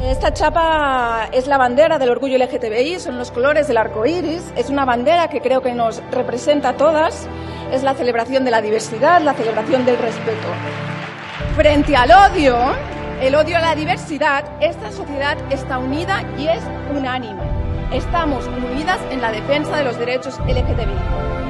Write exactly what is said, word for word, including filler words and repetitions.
Esta chapa es la bandera del orgullo L G T B I, son los colores del arco iris, es una bandera que creo que nos representa a todas, es la celebración de la diversidad, la celebración del respeto. Frente al odio, el odio a la diversidad, esta sociedad está unida y es unánime. Estamos unidas en la defensa de los derechos L G T B I.